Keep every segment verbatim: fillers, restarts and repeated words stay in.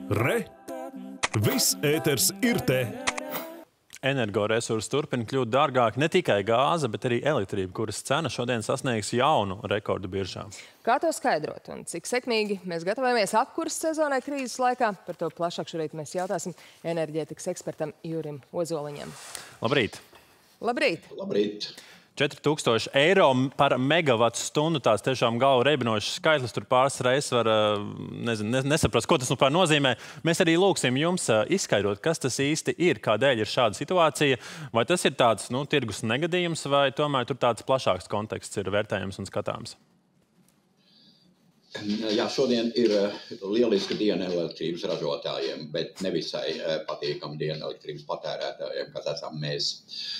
Re! Viss ēters ir te! Energoresursi turpina kļūt dārgāki ne tikai gāze, bet arī elektrība, kuras cena šodien sasniegs jaunu rekordu biržā. Kā to skaidrot un cik sekmīgi mēs gatavojamies apkurses sezonai krīzes laikā? Par to plašāk šorīt mēs jautāsim enerģētikas ekspertam Jurim Ozoliņam. Labrīt! Labrīt! Labrīt! četri tūkstoši eiro par megavatu stundu, tās tiešām galvu reibinošas skaitlis, tur pāris reizes var nezinu, nesaprast, ko tas nu pār nozīmē. Mēs arī lūksim jums izskaidrot, kas tas īsti ir, kādēļ ir šāda situācija, vai tas ir tāds, nu, tirgus negadījums, vai tomēr tur tāds plašāks konteksts ir vērtējams un skatāms. Jā, šodien ir lieliska diena elektrības ražotājiem, bet nevisai patīkama diena elektrības patērētājiem, kas esam mēs.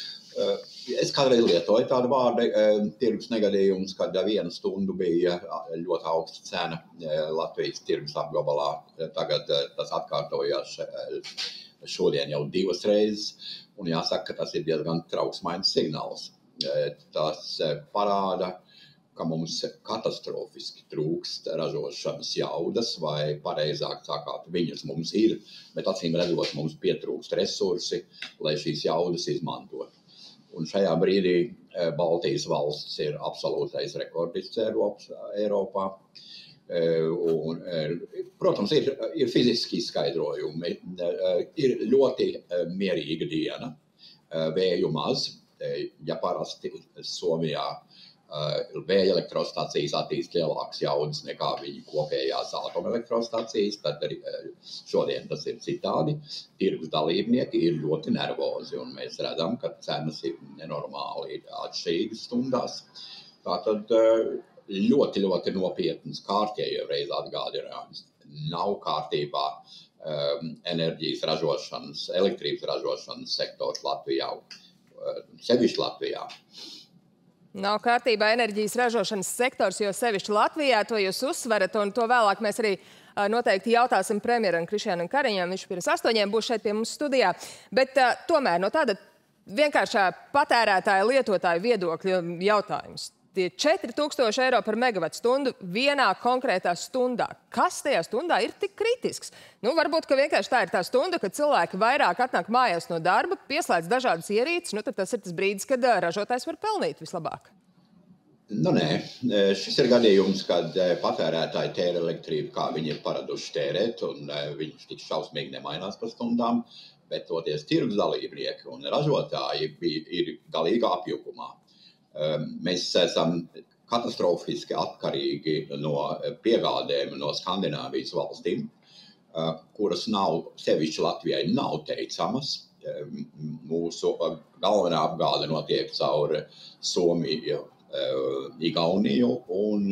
Es kādreiz lietoju tādu vārdu tirgus negadījums, kad vienu stundu bija ļoti augsta cena Latvijas tirgus apgabalā. Tagad tas atkārtojās šodien jau divas reizes, un jāsaka, ka tas ir diezgan trauksmains signāls. Tas parāda, ka mums katastrofiski trūkst ražošanas jaudas, vai pareizāk sakāt, viņas mums ir, bet acīm redzot, mums pietrūkst resursi, lai šīs jaudas izmantotu. Un šajā brīdī Baltijas valsts ir absolūtais rekordists Eiropā. Un, protams, ir, ir fiziski izskaidrojumi. Ir ļoti mierīga diena, vēju maz. Ja parasti Somijā vēja elektrostacijas attīst lielākas jaudas nekā viņa kopējās atomelektrostacijas, tad arī šodien tas ir citādi. Tirgus dalībnieki ir ļoti nervozi, un mēs redzam, ka cenas ir nenormāli atšķirīgas stundās. Tātad ļoti, ļoti nopietnas kārtējo reiz atgādinājums. Nav kārtībā um, enerģijas ražošanas, elektrības ražošanas sektors Latvijā, sevišķi Latvijā. Nav kārtībā enerģijas ražošanas sektors, jo sevišķi Latvijā to jūs uzsverat, un to vēlāk mēs arī uh, noteikti jautāsim premjeram Krišjānam Kariņam. Viņš pirms astoņiem būs šeit pie mums studijā. Bet uh, tomēr no tāda vienkāršā patērētāja lietotāja viedokļa jautājums. Tie četri tūkstoši eiro par megavatu stundu vienā konkrētā stundā. Kas tajā stundā ir tik kritisks? Nu, varbūt, ka vienkārši tā ir tā stunda, kad cilvēki vairāk atnāk mājās no darba, pieslēdz dažādas ierīces, nu tad tas ir tas brīdis, kad ražotājs var pelnīt vislabāk. Nu, nē. Šis ir gadījums, kad patērētāji tēra elektrību, kā viņi ir paraduši tērēt, un viņš tik šausmīgi nemainās par stundām, bet toties tirgus dalībnieki un ražotāji ir galīgā apjukumā. Mēs esam katastrofiski atkarīgi no piegādēm no Skandināvijas valstīm, kuras nav, sevišķi Latvijai nav teicamas. Mūsu galvenā apgāde notiek caur Somiju, Igauniju un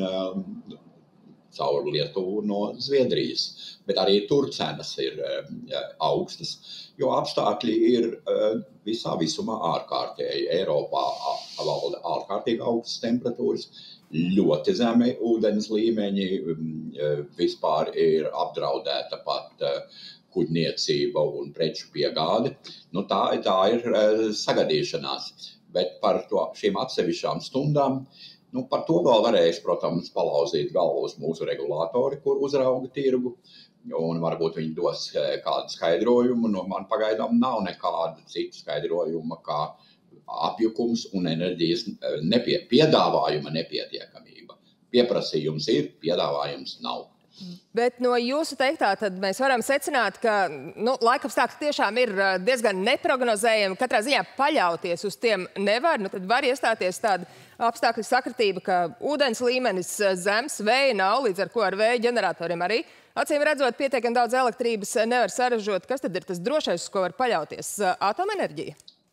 caur Lietuvu no Zviedrijas. Bet arī tur cenas ir augstas, jo apstākļi ir visā visumā ārkārtēji. Eiropā valda ārkārtīgi augstas temperatūras, ļoti zemi ūdens līmeņi, vispār ir apdraudēta pat kuģniecība un preču piegāde. Nu, tā, tā ir sagadīšanās, bet par to, šīm atsevišķām stundām, nu, par to vēl varēs, protams, palauzīt galvu uz mūsu regulātori, kur uzrauga tirgu. Un varbūt viņi dos kādu skaidrojumu, no man pagaidām nav nekāda cita skaidrojuma, kā apjukums un enerģijas nepie, piedāvājuma nepietiekamība. Pieprasījums ir, piedāvājums nav. Bet no jūsu teiktā tad mēs varam secināt, ka nu, laikapstākļi tiešām ir diezgan neprognozējami. Katrā ziņā paļauties uz tiem nevar. Nu, tad var iestāties tāda apstākļu sakritība, ka ūdens līmenis zems, vēja nav, līdz ar ko ar vēja ģeneratoriem arī. Acīm redzot, pietiekami daudz elektrības nevar saražot. Kas tad ir tas drošais, uz ko var paļauties? Atomenerģija?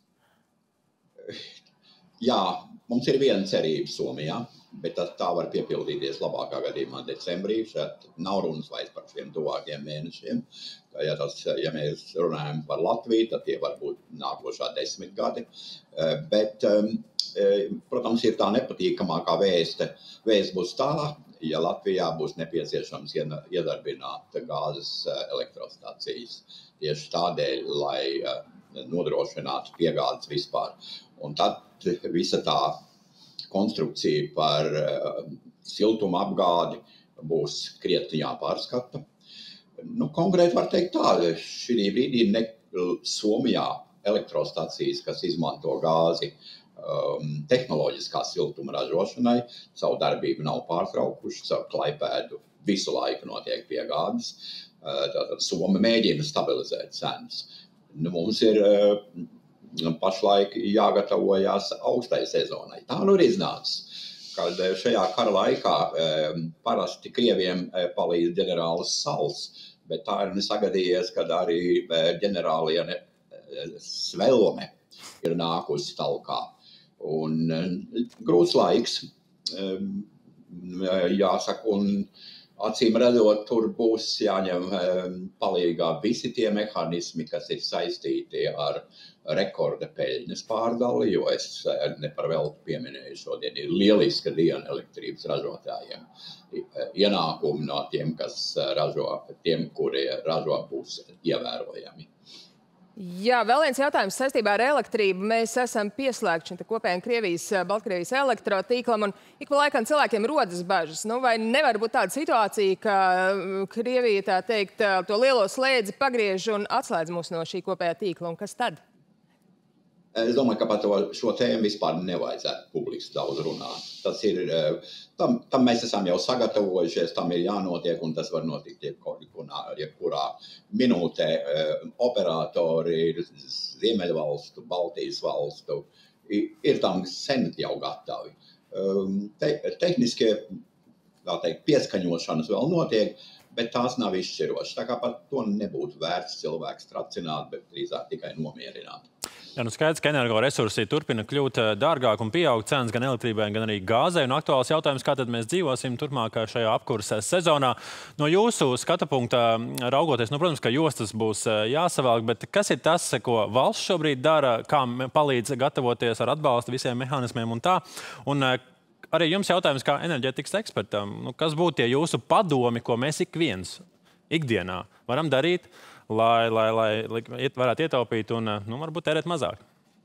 Jā, mums ir viena cerība Somijā, bet tā var piepildīties labākā gadījumā decembrī. Šeit nav runas vairs par šiem tuvākiem mēnešiem. Ja, tas, ja mēs runājam par Latviju, tad tie var būt nākošā desmit gadi. Bet, protams, ir tā nepatīkamākā vēste. Vēsts būs tā, ja Latvijā būs nepieciešams iedarbināt gāzes elektrostacijas. Tieši tādēļ, lai nodrošinātu piegādes vispār. Un tad visa tā konstrukcija par siltuma apgādi būs krietni jāpārskata. Nu, konkrēti var teikt tā, šī brīdī ne Somijā elektrostacijas, kas izmanto gāzi um, tehnoloģiskā siltuma ražošanai, savu darbību nav pārtraukuši, savu Klaipēdu visu laiku notiek piegādes. Uh, tātad Soma mēģina stabilizēt cenas. Nu, mums ir uh, pašlaik jāgatavojās augstai sezonai. Tā nu ir iznācis, kad šajā kara laikā um, parasti Krieviem uh, palīdz ģenerālis Sals, bet tā ir nesagadījies, kad arī ģenerāliene Svelme ir nākusi talkā. Un grūts laiks, jāsaka, un acīm redzot, tur būs jāņem palīgā visi tie mehānismi, kas ir saistīti ar rekorda peļņas pārdali, jo es ne par velti pieminēju šodien, ir lieliska diena elektrības ražotājiem. Ienākumi no tiem, kas ražo, tiem, kuri ražo, būs ievērojami. Jā, vēl viens jautājums saistībā ar elektrību. Mēs esam pieslēgti šim kopējiem Krievijas, Baltkrievijas elektrotīklam, un ik pa laikam cilvēkiem rodas bažas. Nu, vai nevar būt tāda situācija, ka Krievija, tā teikt, to lielo slēdzi pagriež un atslēdz mūs no šī kopējā tīkla, un kas tad? Es domāju, ka par to, šo tēmu vispār nevajadzētu publiski daudz runāt. Tas ir, tam, tam mēs esam jau sagatavojušies, tam ir jānotiek, un tas var notikt jebkurā, jebkurā minūtē. Operatori Ziemeļvalstu, Baltijas valstu ir tam sen jau gatavi. Te, tehniskie, tā teikt, pieskaņošanas vēl notiek, bet tās nav izšķirošas. Tā kā par to nebūtu vērts cilvēks tracināt, bet drīzāk tikai nomierināt. Jā, nu skaidrs, ka energoresursi turpina kļūt dārgāk un pieaug cenas gan elektrībai, gan arī gāzei. Un aktuāls jautājums, kā tad mēs dzīvosim turpmāk šajā apkurses sezonā. No jūsu skata punkta raugoties, nu, protams, ka jostas būs jāsavelk, bet kas ir tas, ko valsts šobrīd dara, kā palīdz gatavoties ar atbalstu visiem mehānismiem un tā? Un arī jums jautājums kā enerģētikas ekspertam, nu, kas būtu tie jūsu padomi, ko mēs ik viens ikdienā varam darīt, lai, lai, lai varētu ietaupīt un, nu, varbūt tērēt mazāk?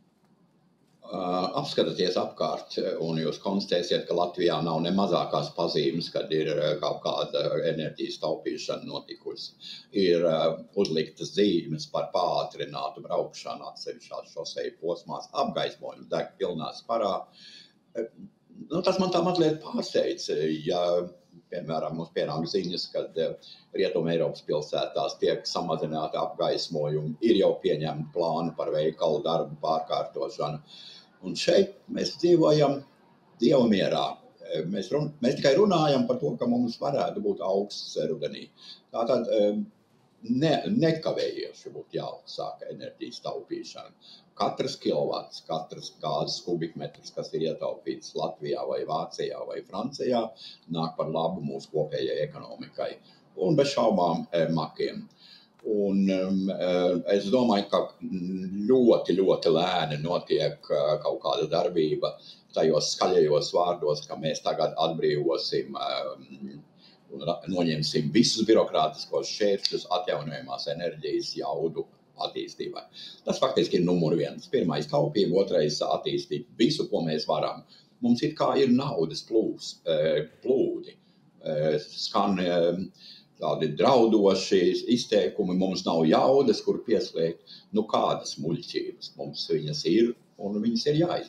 Uh, apskatieties apkārt, un jūs konstatēsiet, ka Latvijā nav ne mazākās pazīmes, kad ir kaut kāda enerģijas taupīšana notikusi. Ir uh, uzliktas zīmes par pātrinātu braukšanu atsevišķās šoseju posmās, apgaismojums deg pilnā sparā. Uh, nu, tas man tā mazliet pārsteidz, ja, piemēram, mums pienāk ziņas, kad Rietuma Eiropas pilsētās tiek samazināti apgaismojumi, ir jau pieņemti plāni par veikalu darbu pārkārtošanu. Un šeit mēs dzīvojam dievmierā. Mēs, run, mēs tikai runājam par to, ka mums varētu būt augsts rudenī. Tātad ne, nekavējoši būtu jāsāk enerģijas taupīšana. Katrs kilovats, katrs gāzes kubikmetrs, kas ir ietaupīts Latvijā vai Vācijā vai Francijā, nāk par labu mūsu kopējai ekonomikai un bez šaubām makiem. Un um, es domāju, ka ļoti, ļoti lēni notiek kaut kāda darbība tajos skaļajos vārdos, ka mēs tagad atbrīvosim um, un noņemsim visus birokrātiskos šķēršļus atjaunojamās enerģijas jaudu attīstībai. Tas faktiski ir numur viens. Pirmais taupība, otrais attīstība. Visu, ko mēs varam. Mums it kā ir naudas plūs, plūdi. Skan tādi draudoši izteikumi, mums nav jaudas, kur pieslēgt. Nu, kādas muļķības mums viņas ir, un viņas ir jāizmanto.